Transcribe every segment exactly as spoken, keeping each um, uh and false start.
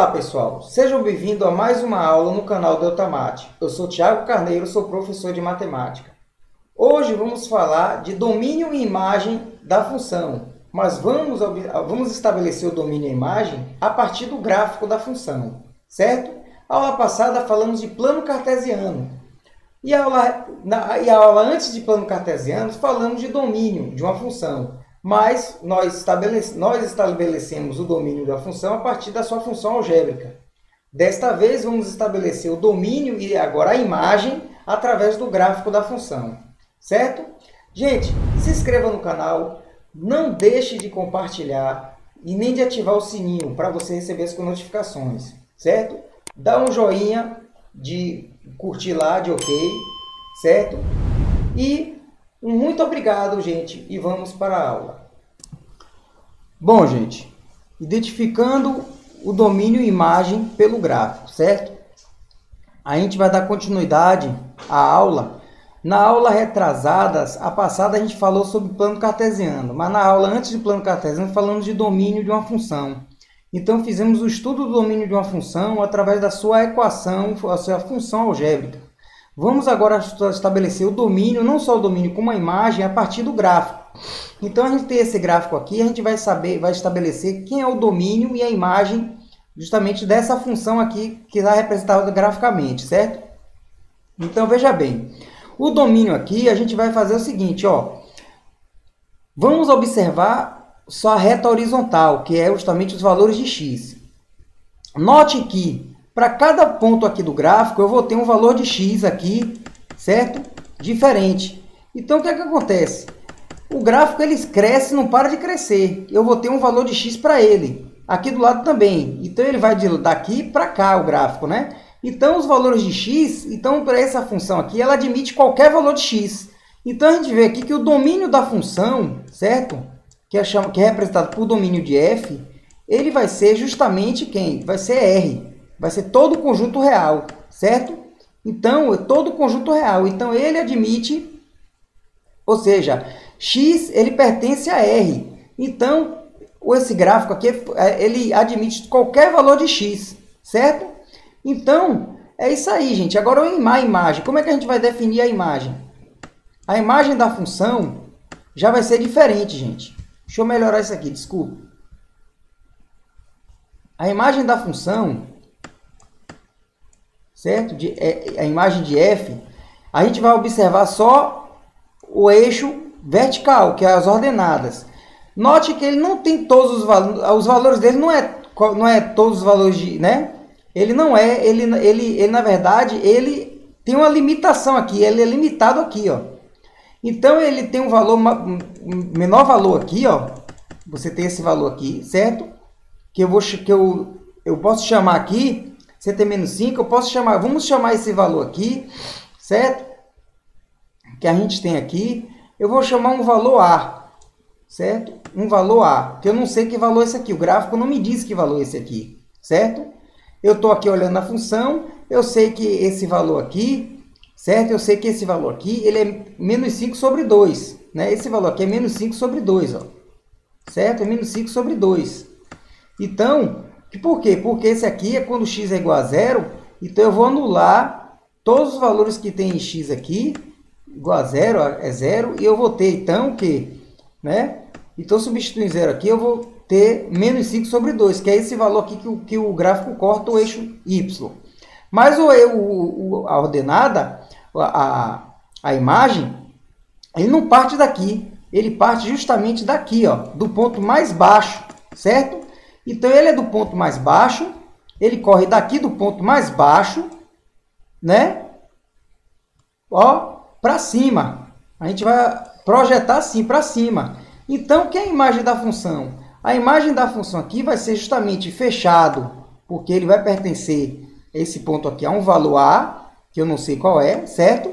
Olá pessoal, sejam bem-vindos a mais uma aula no canal Deltamate. Eu sou Thiago Carneiro, sou professor de matemática. Hoje vamos falar de domínio e imagem da função, mas vamos, vamos estabelecer o domínio e imagem a partir do gráfico da função, certo? A aula passada falamos de plano cartesiano e a aula, na, e a aula antes de plano cartesiano falamos de domínio de uma função. Mas nós, estabelece, nós estabelecemos o domínio da função a partir da sua função algébrica. Desta vez, vamos estabelecer o domínio e agora a imagem através do gráfico da função. Certo? Gente, se inscreva no canal, não deixe de compartilhar e nem de ativar o sininho para você receber as notificações. Certo? Dá um joinha de curtir lá, de ok. Certo? E um muito obrigado, gente, e vamos para a aula. Bom, gente, identificando o domínio imagem pelo gráfico, certo? A gente vai dar continuidade à aula. Na aula retrasada, a passada a gente falou sobre plano cartesiano, mas na aula antes de plano cartesiano falamos de domínio de uma função. Então fizemos o estudo do domínio de uma função através da sua equação, a sua função algébrica. Vamos agora estabelecer o domínio, não só o domínio como a imagem, a partir do gráfico. Então, a gente tem esse gráfico aqui, a gente vai saber, vai estabelecer quem é o domínio e a imagem justamente dessa função aqui que está representada graficamente, certo? Então, veja bem, o domínio aqui, a gente vai fazer o seguinte, ó. Vamos observar só a reta horizontal, que é justamente os valores de x. Note que para cada ponto aqui do gráfico, eu vou ter um valor de x aqui, certo? Diferente. Então, o que é que acontece? O gráfico, ele cresce, não para de crescer. Eu vou ter um valor de x para ele. Aqui do lado também. Então, ele vai daqui para cá, o gráfico, né? Então, os valores de x, então, para essa função aqui, ela admite qualquer valor de x. Então, a gente vê aqui que o domínio da função, certo? Que é, chama, que é representado por domínio de f, ele vai ser justamente quem? Vai ser R. Vai ser todo o conjunto real, certo? Então, é todo o conjunto real. Então, ele admite, ou seja, x ele pertence a R. Então, esse gráfico aqui, ele admite qualquer valor de x, certo? Então, é isso aí, gente. Agora, a imagem. Como é que a gente vai definir a imagem? A imagem da função já vai ser diferente, gente. Deixa eu melhorar isso aqui, desculpa. A imagem da função, certo? De, é, a imagem de f, a gente vai observar só o eixo vertical, que é as ordenadas. Note que ele não tem todos os valores, os valores dele não é, não é todos os valores de, né? Ele não é, ele, ele, ele na verdade, ele tem uma limitação aqui, ele é limitado aqui, ó. Então, ele tem um valor, um menor valor aqui, ó. Você tem esse valor aqui, certo? Que eu, vou, que eu, eu posso chamar aqui, C T menos cinco, eu posso chamar, vamos chamar esse valor aqui, certo? Que a gente tem aqui, eu vou chamar um valor A, certo? Um valor A, que eu não sei que valor é esse aqui, o gráfico não me diz que valor é esse aqui, certo? Eu estou aqui olhando a função, eu sei que esse valor aqui, certo? Eu sei que esse valor aqui, ele é menos cinco sobre dois, né? Esse valor aqui é menos cinco sobre dois, ó, certo? É menos cinco sobre dois. Então, por quê? Porque esse aqui é quando x é igual a zero, então eu vou anular todos os valores que tem em x aqui, igual a zero, é zero, e eu vou ter então o quê? Né? Então, substituindo zero aqui, eu vou ter menos cinco sobre dois, que é esse valor aqui que o, que o gráfico corta o eixo y. Mas o, o, a ordenada, a, a imagem, ele não parte daqui, ele parte justamente daqui, ó, do ponto mais baixo, certo? Então, ele é do ponto mais baixo, ele corre daqui do ponto mais baixo, né? Ó, para cima. A gente vai projetar assim para cima. Então, o que é a imagem da função? A imagem da função aqui vai ser justamente fechado, porque ele vai pertencer, esse ponto aqui, a um valor A, que eu não sei qual é, certo?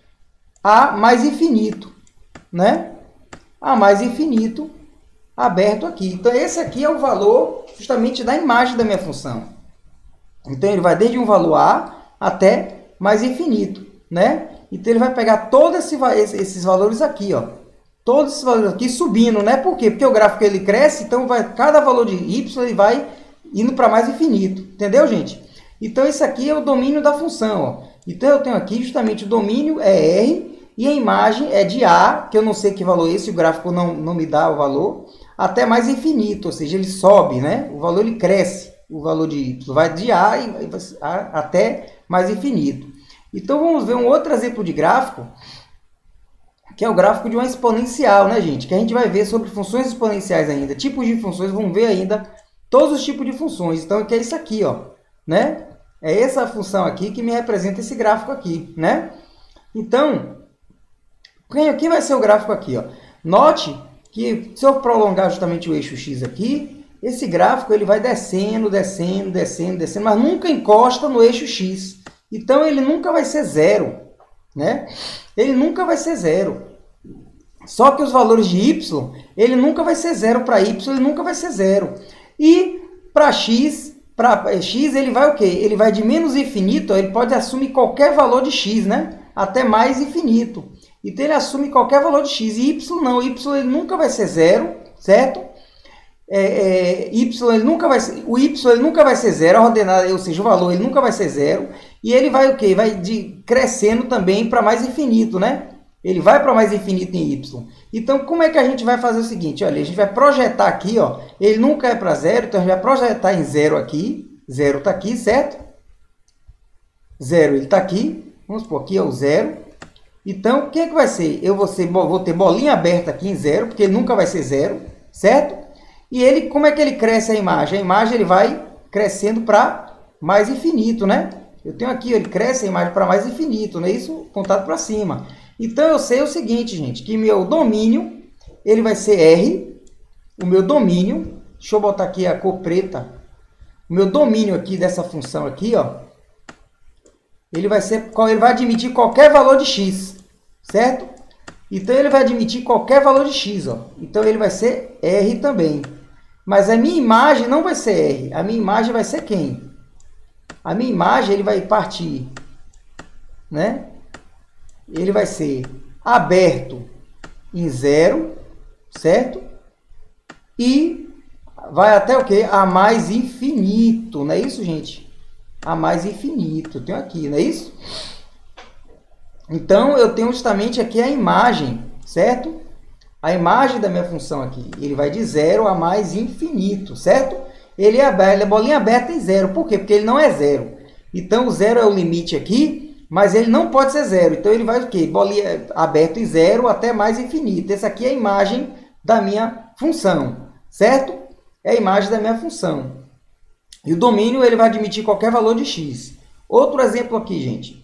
A mais infinito, né? A mais infinito aberto aqui. Então, esse aqui é o valor justamente da imagem da minha função. Então, ele vai desde um valor A até mais infinito, né? Então, ele vai pegar todos esse, esses valores aqui, ó. Todos esses valores aqui subindo, né? Por quê? Porque o gráfico ele cresce, então vai, cada valor de y ele vai indo para mais infinito. Entendeu, gente? Então, esse aqui é o domínio da função. Ó. Então, eu tenho aqui justamente o domínio é R e a imagem é de A, que eu não sei que valor é esse, o gráfico não, não me dá o valor, até mais infinito, ou seja, ele sobe, né? O valor ele cresce, o valor de Y vai de A, e, a até mais infinito. Então, vamos ver um outro exemplo de gráfico, que é o gráfico de uma exponencial, né, gente? Que a gente vai ver sobre funções exponenciais ainda, tipos de funções, vamos ver ainda todos os tipos de funções. Então, que é isso aqui, ó, né? É essa função aqui que me representa esse gráfico aqui, né? Então, quem vai ser o gráfico aqui, ó? Note que se eu prolongar justamente o eixo X aqui, esse gráfico ele vai descendo, descendo, descendo, descendo, mas nunca encosta no eixo X. Então, ele nunca vai ser zero, né? Ele nunca vai ser zero. Só que os valores de Y, ele nunca vai ser zero para Y, ele nunca vai ser zero. E para X, para X, ele vai o quê? Ele vai de menos infinito, ele pode assumir qualquer valor de X, né? Até mais infinito. Então, ele assume qualquer valor de X. E Y não, Y ele nunca vai ser zero, certo? É, é, y, ele nunca vai ser, o Y ele nunca vai ser zero, a ordenada, ou seja, o valor ele nunca vai ser zero. E ele vai o quê? Vai de, crescendo também para mais infinito, né? Ele vai para mais infinito em Y. Então, como é que a gente vai fazer o seguinte? Olha, a gente vai projetar aqui, ó. Ele nunca é para zero, então a gente vai projetar em zero aqui. Zero está aqui, certo? Zero ele está aqui. Vamos supor aqui é o zero. Então, o que, é que vai ser? Eu vou, ser, vou ter bolinha aberta aqui em zero, porque ele nunca vai ser zero, certo? E ele, como é que ele cresce a imagem? A imagem ele vai crescendo para mais infinito, né? Eu tenho aqui, ele cresce a imagem para mais infinito, não é isso? Contado para cima. Então, eu sei o seguinte, gente, que meu domínio, ele vai ser R, o meu domínio, deixa eu botar aqui a cor preta, o meu domínio aqui dessa função aqui, ó, ele vai ser, ele vai admitir qualquer valor de X, certo? Então, ele vai admitir qualquer valor de X, ó. Então, ele vai ser R também. Mas a minha imagem não vai ser R, a minha imagem vai ser quem? A minha imagem, ele vai partir, né? Ele vai ser aberto em zero, certo? E vai até o quê? A mais infinito, não é isso, gente? A mais infinito, eu tenho aqui, não é isso? Então, eu tenho justamente aqui a imagem, certo? A imagem da minha função aqui, ele vai de zero a mais infinito, certo? Ele é, ele é bolinha aberta em zero, por quê? Porque ele não é zero. Então, o zero é o limite aqui, mas ele não pode ser zero. Então, ele vai o quê? Bolinha aberto em zero até mais infinito. Essa aqui é a imagem da minha função, certo? É a imagem da minha função. E o domínio ele vai admitir qualquer valor de X. Outro exemplo aqui, gente.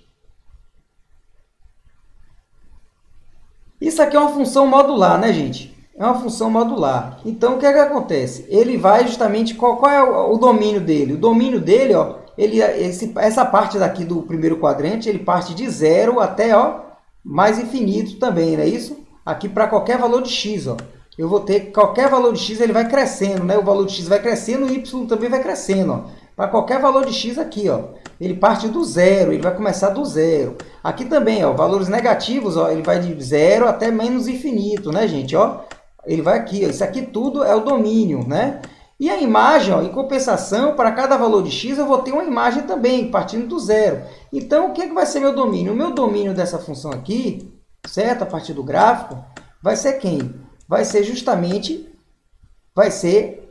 Isso aqui é uma função modular, né, gente? É uma função modular. Então, o que é que acontece? Ele vai justamente... Qual, qual é o, o domínio dele? O domínio dele, ó... Ele, esse, essa parte daqui do primeiro quadrante, ele parte de zero até ó, mais infinito também, não é isso? Aqui para qualquer valor de X, ó. Eu vou ter qualquer valor de X, ele vai crescendo, né? O valor de X vai crescendo, o Y também vai crescendo, ó. Para qualquer valor de X aqui, ó. Ele parte do zero, ele vai começar do zero. Aqui também, ó, valores negativos, ó, ele vai de zero até menos infinito, né, gente? Ó, ele vai aqui, ó. Isso aqui tudo é o domínio, né? E a imagem, ó, em compensação, para cada valor de X, eu vou ter uma imagem também, partindo do zero. Então, o que, é que vai ser meu domínio? O meu domínio dessa função aqui, certo? A partir do gráfico, vai ser quem? Vai ser justamente, vai ser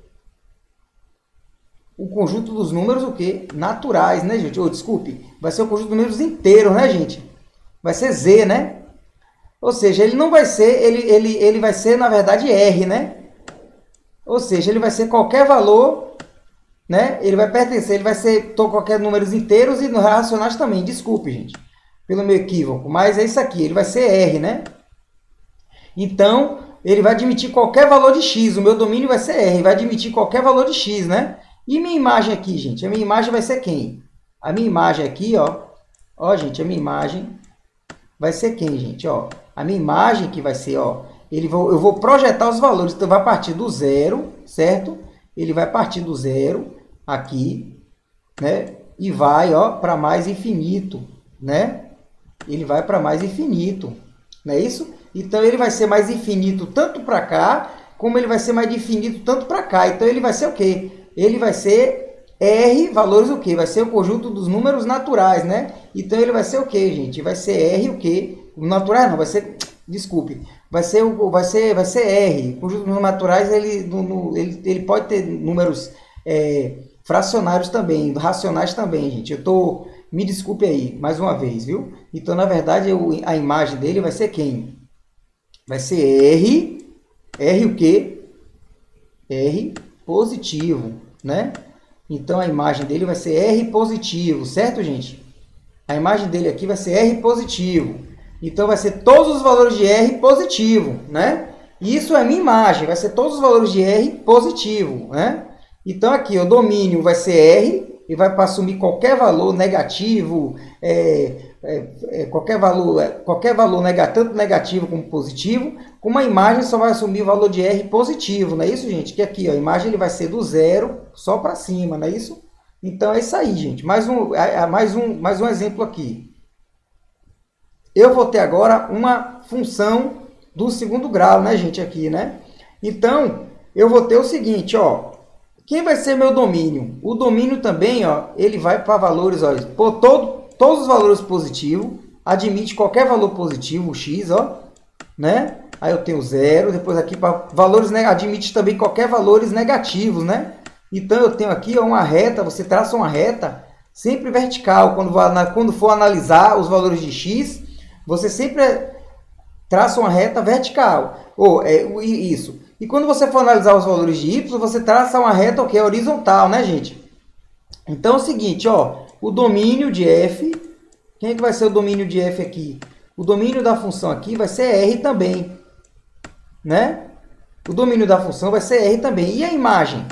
o conjunto dos números, o quê? Naturais, né, gente? Oh, desculpe, vai ser o conjunto dos números inteiros, né, gente? Vai ser Z, né? Ou seja, ele não vai ser, ele, ele, ele vai ser, na verdade, R, né? Ou seja, ele vai ser qualquer valor, né? Ele vai pertencer, ele vai ser qualquer números inteiros e racionais também. Desculpe, gente, pelo meu equívoco, mas é isso aqui, ele vai ser R, né? Então, ele vai admitir qualquer valor de X, o meu domínio vai ser R, vai admitir qualquer valor de X, né? E minha imagem aqui, gente, a minha imagem vai ser quem? A minha imagem aqui, ó, ó, gente, a minha imagem vai ser quem, gente, ó? A minha imagem que vai ser, ó, Ele vou, eu vou projetar os valores, então vai partir do zero, certo? Ele vai partir do zero aqui, né? E vai, ó, para mais infinito, né? Ele vai para mais infinito, não é isso? Então, ele vai ser mais infinito tanto para cá, como ele vai ser mais infinito tanto para cá. Então, ele vai ser o quê? Ele vai ser R, valores o quê? Vai ser o conjunto dos números naturais, né? Então ele vai ser o quê, gente? Vai ser R o quê? O natural não, vai ser, desculpe, vai ser, o, vai ser, vai ser R. O conjunto dos números naturais, ele, no, no, ele, ele pode ter números é, fracionários também, racionais também, gente. Eu tô, me desculpe aí, mais uma vez, viu? Então, na verdade, eu, a imagem dele vai ser quem? Vai ser R, R o quê? R positivo, né? Então, a imagem dele vai ser R positivo, certo, gente? A imagem dele aqui vai ser R positivo. Então, vai ser todos os valores de R positivo, né? E isso é minha imagem, vai ser todos os valores de R positivo, né? Então, aqui, o domínio vai ser R e vai para assumir qualquer valor negativo, é, é, é, qualquer valor, é, qualquer valor neg- tanto negativo como positivo, com uma imagem só vai assumir o valor de R positivo, não é isso, gente? Que aqui, ó, a imagem ele vai ser do zero só para cima, não é isso? Então é isso aí, gente. Mais um, mais um, mais um exemplo aqui. Eu vou ter agora uma função do segundo grau, né, gente, aqui, né? Então, eu vou ter o seguinte, ó. Quem vai ser meu domínio? O domínio também, ó, ele vai para valores, ó, por todo, todos os valores positivos, admite qualquer valor positivo, x, ó, né? Aí eu tenho zero, depois aqui para valores, né, admite também qualquer valores negativos, né? Então eu tenho aqui ó, uma reta, você traça uma reta sempre vertical, quando, quando for analisar os valores de x, você sempre traça uma reta vertical, ou é isso. E quando você for analisar os valores de y, você traça uma reta o que é horizontal, né, gente? Então é o seguinte, ó, o domínio de f, quem é que vai ser o domínio de f aqui? O domínio da função aqui vai ser R também, né? O domínio da função vai ser R também. E a imagem?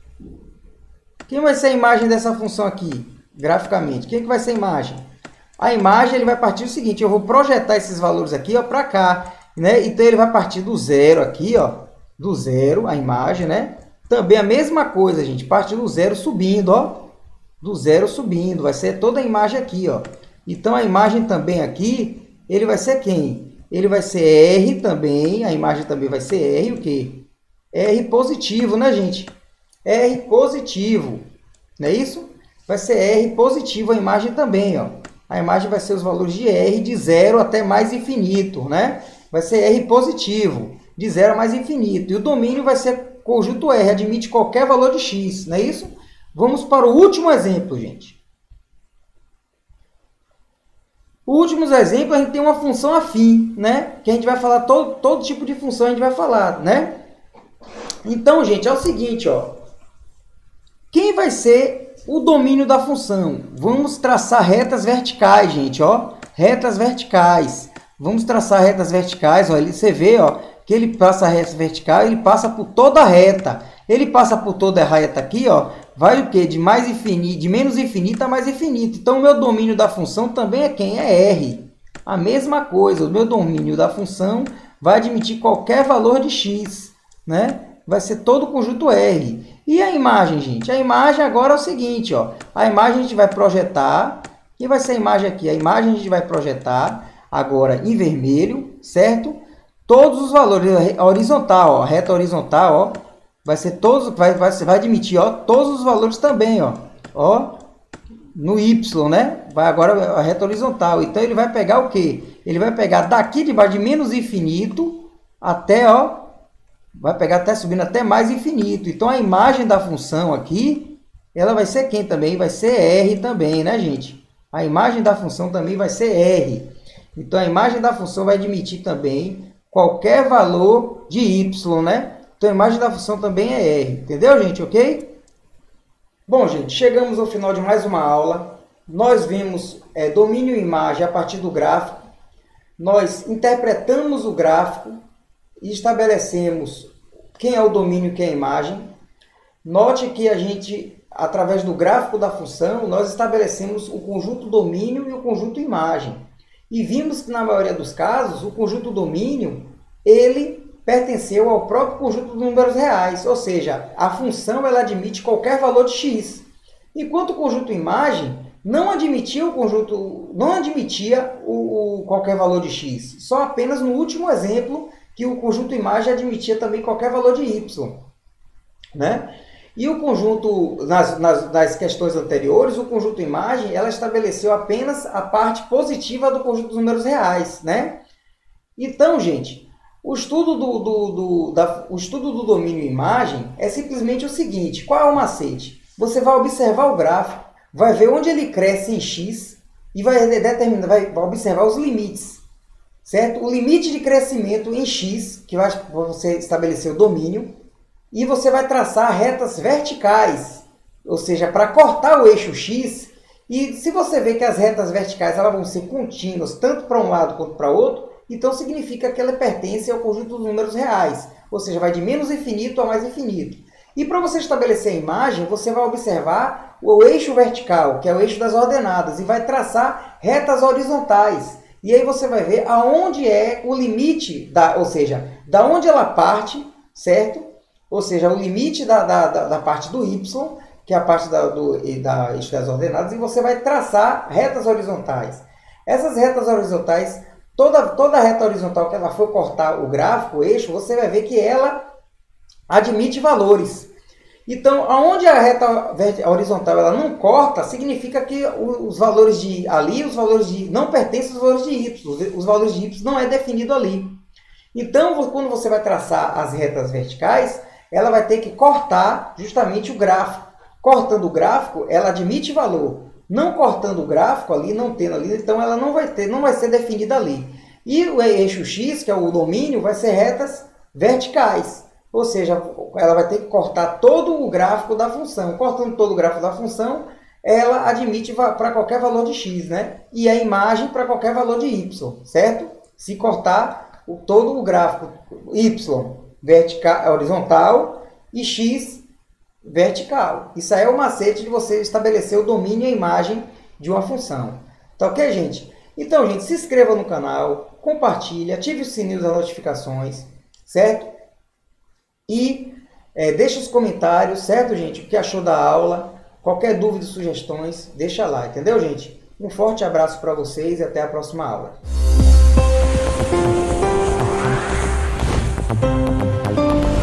Quem vai ser a imagem dessa função aqui, graficamente? Quem é que vai ser a imagem? A imagem ele vai partir do seguinte, eu vou projetar esses valores aqui para cá, né? Então ele vai partir do zero aqui, ó, do zero, a imagem, né? Também a mesma coisa, gente, parte do zero subindo, ó, do zero subindo, vai ser toda a imagem aqui, ó. Então a imagem também aqui, ele vai ser quem? Ele vai ser R também, a imagem também vai ser R, o quê? R positivo, né, gente? R positivo, não é isso? Vai ser R positivo a imagem também, ó. A imagem vai ser os valores de R de zero até mais infinito, né? Vai ser R positivo, de zero a mais infinito. E o domínio vai ser conjunto R, admite qualquer valor de x, não é isso? Vamos para o último exemplo, gente. O último exemplo, a gente tem uma função afim, né? Que a gente vai falar, todo, todo tipo de função a gente vai falar, né? Então, gente, é o seguinte, ó. Quem vai ser o domínio da função? Vamos traçar retas verticais, gente, ó. Retas verticais. Vamos traçar retas verticais, ó. Você vê, ó, que ele passa a reta vertical, ele passa por toda a reta. Ele passa por toda a reta aqui, ó. Vai o quê? De mais infinito, de menos infinito a mais infinito. Então, o meu domínio da função também é quem? É R. A mesma coisa, o meu domínio da função vai admitir qualquer valor de x, né? Vai ser todo o conjunto R. E a imagem, gente? A imagem agora é o seguinte, ó. A imagem a gente vai projetar. Que vai ser a imagem aqui? A imagem a gente vai projetar agora em vermelho, certo? Todos os valores, a horizontal, ó, a reta horizontal, ó. Vai ser todos, vai, vai, vai admitir, ó, todos os valores também, ó. Ó, no Y, né? Vai agora a reta horizontal. Então, ele vai pegar o quê? Ele vai pegar daqui de baixo de menos infinito até, ó, vai pegar até subindo até mais infinito. Então, a imagem da função aqui, ela vai ser quem também? Vai ser R também, né, gente? A imagem da função também vai ser R. Então, a imagem da função vai admitir também qualquer valor de Y, né? Então, a imagem da função também é R. Entendeu, gente? Ok? Bom, gente, chegamos ao final de mais uma aula. Nós vimos é, domínio e imagem a partir do gráfico. Nós interpretamos o gráfico e estabelecemos quem é o domínio e quem é a imagem. Note que a gente, através do gráfico da função, nós estabelecemos o conjunto domínio e o conjunto imagem. E vimos que, na maioria dos casos, o conjunto domínio, ele pertenceu ao próprio conjunto de números reais, ou seja, a função ela admite qualquer valor de x. Enquanto o conjunto imagem não admitia o conjunto, não admitia o, o qualquer valor de x, só apenas no último exemplo que o conjunto imagem admitia também qualquer valor de y, né? E o conjunto, nas, nas, nas questões anteriores, o conjunto imagem, ela estabeleceu apenas a parte positiva do conjunto dos números reais, né? Então, gente, o estudo do, do, do, da, o estudo do domínio imagem é simplesmente o seguinte: qual é o macete? Você vai observar o gráfico, vai ver onde ele cresce em X e vai, determinar, vai, vai observar os limites, certo? O limite de crescimento em X, que vai você estabelecer o domínio, e você vai traçar retas verticais, ou seja, para cortar o eixo X. E se você vê que as retas verticais elas vão ser contínuas, tanto para um lado quanto para outro, então significa que ela pertence ao conjunto dos números reais, ou seja, vai de menos infinito a mais infinito. E para você estabelecer a imagem, você vai observar o eixo vertical, que é o eixo das ordenadas, e vai traçar retas horizontais. E aí você vai ver aonde é o limite, da, ou seja, da onde ela parte, certo? Ou seja, o limite da, da, da, da parte do Y, que é a parte da, do, da eixo das ordenadas, e você vai traçar retas horizontais. Essas retas horizontais, toda, toda reta horizontal que ela for cortar o gráfico, o eixo, você vai ver que ela admite valores. Então, aonde a reta horizontal ela não corta, significa que os valores de ali, os valores de não pertencem aos valores de Y. Os valores de Y não é definido ali. Então, quando você vai traçar as retas verticais, ela vai ter que cortar justamente o gráfico. Cortando o gráfico, ela admite valor. Não cortando o gráfico ali, não tendo ali, então ela não vai ter, não vai ser definida ali. E o eixo X, que é o domínio, vai ser retas verticais. Ou seja, ela vai ter que cortar todo o gráfico da função. Cortando todo o gráfico da função, ela admite para qualquer valor de X, né? E a imagem para qualquer valor de Y, certo? Se cortar o, todo o gráfico Y vertical, horizontal e X vertical. Isso aí é o macete de você estabelecer o domínio e a imagem de uma função. Tá ok, gente? Então, gente, se inscreva no canal, compartilhe, ative o sininho das notificações, certo? E é, deixe os comentários, certo, gente? O que achou da aula? Qualquer dúvida ou sugestões, deixa lá, entendeu, gente? Um forte abraço para vocês e até a próxima aula.